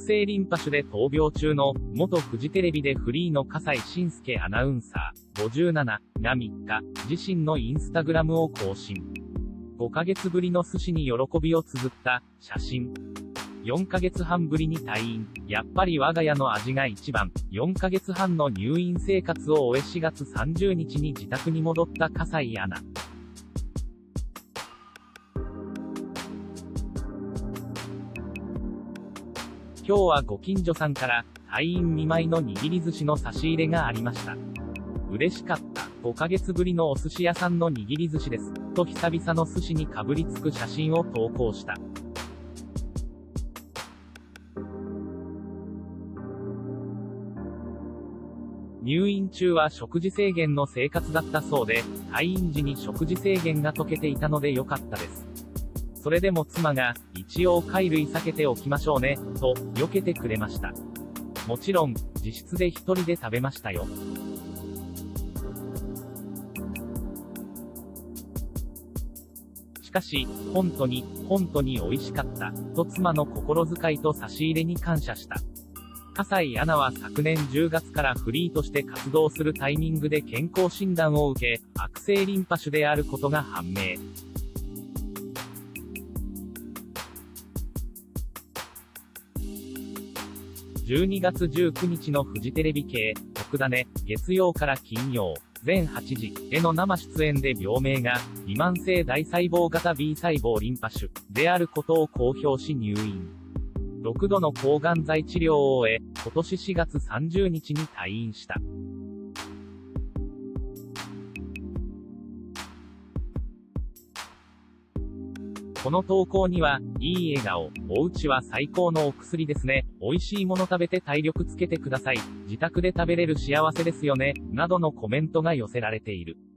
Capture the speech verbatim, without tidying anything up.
性リンパ腫で闘病中の、元フジテレビでフリーの笠井信介アナウンサー、ごじゅうなながみっか、自身のインスタグラムを更新。ごかげつぶりの寿司に喜びを綴った写真。よんかげつはんぶりに退院。やっぱり我が家の味が一番。よんかげつはんの入院生活を終えしがつさんじゅうにちに自宅に戻った笠井アナ。今日はご近所さんから、退院見舞いの握り寿司の差し入れがありました。嬉しかった。ごかげつぶりのお寿司屋さんの握り寿司です。と久々の寿司にかぶりつく写真を投稿した。入院中は食事制限の生活だったそうで、退院時に食事制限が解けていたので良かったです。それでも妻が、一応貝類避けておきましょうね、と、避けてくれました。もちろん、自室で一人で食べましたよ。しかし、本当に、本当に美味しかった、と妻の心遣いと差し入れに感謝した。笠井アナは昨年じゅうがつからフリーとして活動するタイミングで健康診断を受け、悪性リンパ腫であることが判明。じゅうにがつじゅうくにちのフジテレビ系、特ダネ、月曜から金曜、全はちじへの生出演で病名が、肥満性大細胞型 B 細胞リンパ腫であることを公表し入院。ろくどの抗がん剤治療を終え、今年しがつさんじゅうにちに退院した。この投稿には、いい笑顔、お家は最高のお薬ですね、美味しいもの食べて体力つけてください、自宅で食べれる幸せですよね、などのコメントが寄せられている。